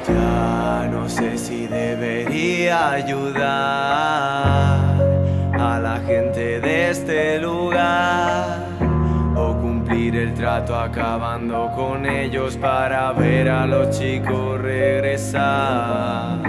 Ya no sé si debería ayudar a la gente de este lugar o cumplir el trato acabando con ellos para ver a los chicos regresar.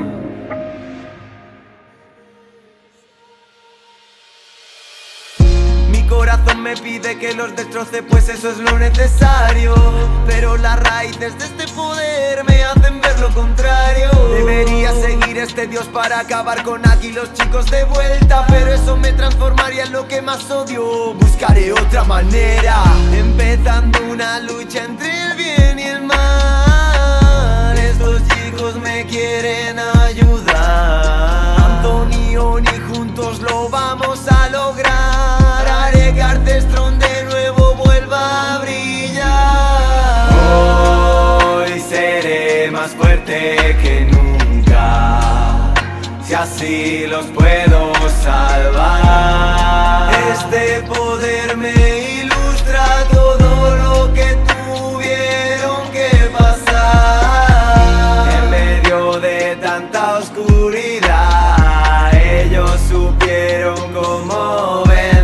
Mi corazón me pide que los destroce, pues eso es lo necesario, pero las raíces de este poder me hacen ver lo contrario. Debería seguir este dios para acabar con aquí los chicos de vuelta, pero eso me transformaría en lo que más odio. Buscaré otra manera, empezando una lucha entre el bien y el mal. Estos chicos me quieren ayudar, Antonio, y juntos lo vamos a lograr. Haré que Artestron de nuevo vuelva a brillar. Hoy seré más fuerte que nunca, si así los puedo salvar. Este poder me ilustra todo lo que tuvieron que pasar. En medio de tanta oscuridad, ellos supieron cómo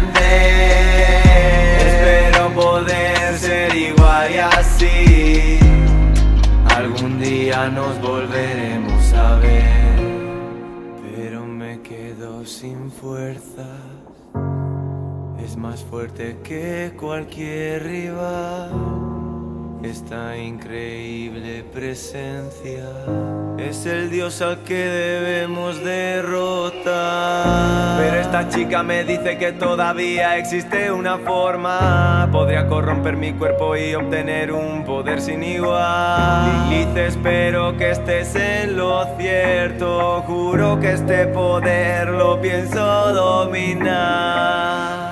y así algún día nos volveremos a ver. Pero me quedo sin fuerzas, es más fuerte que cualquier rival. Esta increíble presencia es el dios al que debemos derrotar. Pero esta chica me dice que todavía existe una forma. Podría corromper mi cuerpo y obtener un poder sin igual. Lilith, espero que estés en lo cierto. Juro que este poder lo pienso dominar.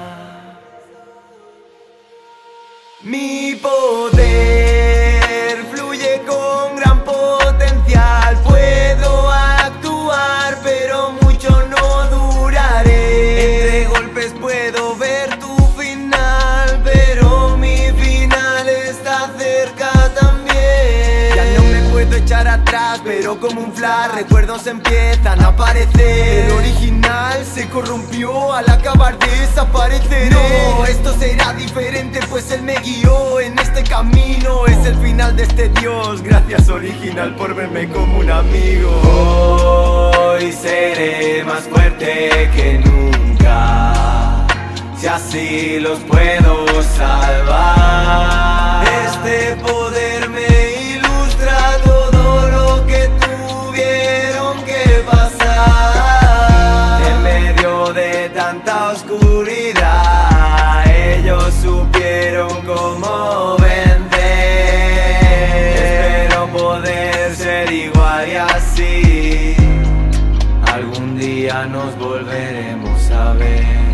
Mi poder fluye con gran potencial. Puedo actuar, pero mucho no duraré. Entre golpes puedo ver tu final, pero mi final está cerca también. Ya no me puedo echar atrás, pero como un flash recuerdos empiezan a aparecer. El original se corrompió al acabar de desaparecer. No, esto será diferente, pues él me guió en este camino. Es el final de este dios. Gracias, original, por verme como un amigo. Hoy seré más fuerte que nunca, si así los puedo salvar. Este poder me ilustra todo lo que tuvieron que pasar. En medio de tanta oscuridad, ellos supieron cómo vencer. Espero poder ser igual y así algún día nos volveremos a ver.